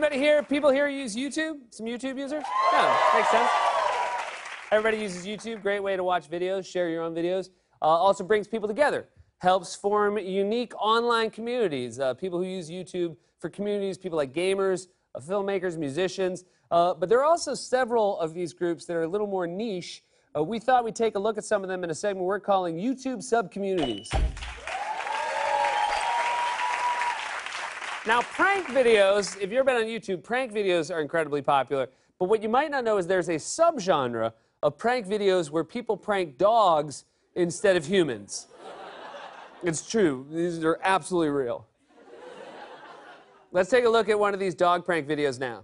Anybody here, people here use YouTube? Some YouTube users? Yeah, makes sense. Everybody uses YouTube. Great way to watch videos, share your own videos. Also brings people together. Helps form unique online communities. People who use YouTube for communities, people like gamers, filmmakers, musicians. But there are also several of these groups that are a little more niche. We thought we'd take a look at some of them in a segment we're calling YouTube Subcommunities. Now, prank videos, if you've ever been on YouTube, prank videos are incredibly popular. But what you might not know is there's a subgenre of prank videos where people prank dogs instead of humans. It's true. These are absolutely real. Let's take a look at one of these dog prank videos now.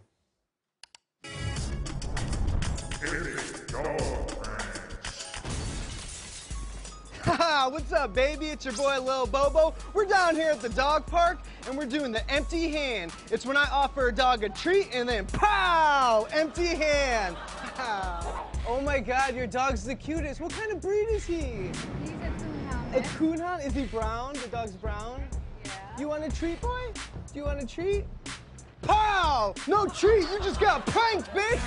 What's up, baby? It's your boy, Lil Bobo. We're down here at the dog park, and we're doing the empty hand. It's when I offer a dog a treat, and then pow! Empty hand. Oh my God, your dog's the cutest. What kind of breed is he? He's a coonhound. A coonhound? Is he brown? The dog's brown? Yeah. You want a treat, boy? Do you want a treat? Pow! No treat, you just got pranked, bitch!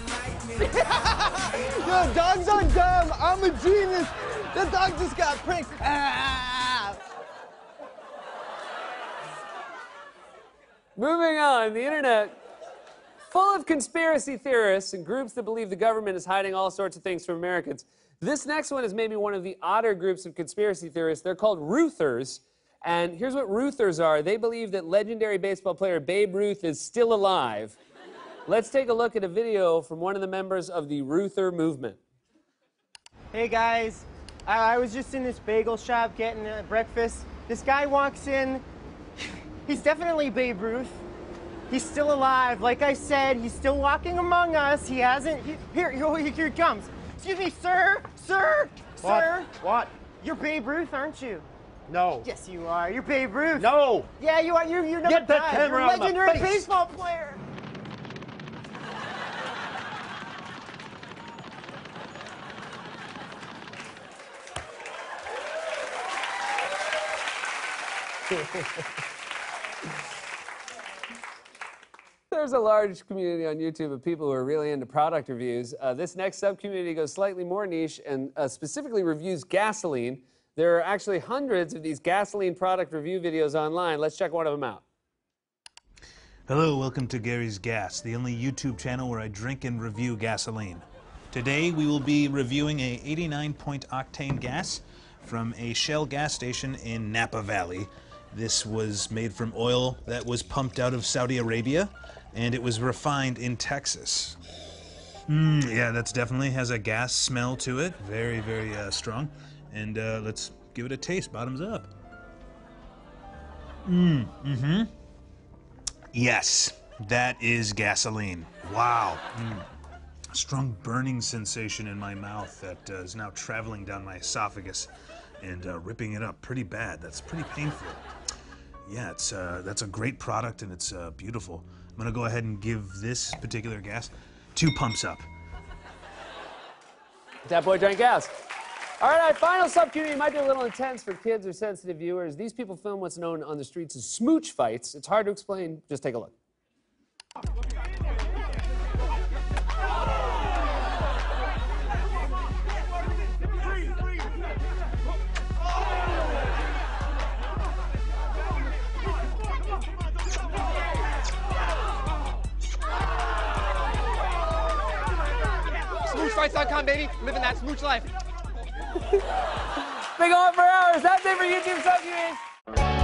Yo, dogs are dumb. I'm a genius. The dog just got pranked. Ah! Moving on, the internet, full of conspiracy theorists and groups that believe the government is hiding all sorts of things from Americans. This next one is maybe one of the odder groups of conspiracy theorists. They're called Ruthers. And here's what Ruthers are. They believe that legendary baseball player Babe Ruth is still alive. Let's take a look at a video from one of the members of the Ruther movement. Hey guys, I was just in this bagel shop getting breakfast. This guy walks in. He's definitely Babe Ruth. He's still alive. Like I said, he's still walking among us. He hasn't. Here he comes. Excuse me, sir, sir, What? sir. What? You're Babe Ruth, aren't you? No. Yes, you are. You're Babe Ruth. No. Yeah, you are. You're number Get that 5. camera You're a out of my legendary face. baseball player. There's a large community on YouTube of people who are really into product reviews. This next subcommunity goes slightly more niche and specifically reviews gasoline. There are actually hundreds of these gasoline product review videos online. Let's check one of them out. Hello, welcome to Gary's Gas, the only YouTube channel where I drink and review gasoline. Today we will be reviewing a 89-point octane gas from a Shell gas station in Napa Valley. This was made from oil that was pumped out of Saudi Arabia, and it was refined in Texas. Yeah, that's definitely has a gas smell to it. Very, very strong. And let's give it a taste. Bottoms up. Yes, that is gasoline. Wow. Strong burning sensation in my mouth that is now traveling down my esophagus and ripping it up pretty bad. That's pretty painful. Yeah, that's a great product and it's beautiful. I'm gonna go ahead and give this particular gas 2 pumps up. That boy drank gas. All right, our final subcommunity might be a little intense for kids or sensitive viewers. These people film what's known on the streets as smooch fights. It's hard to explain. Just take a look. SmoochFights.com, baby. Living that smooch life. Been going for hours. That's it for YouTube Subcommunities.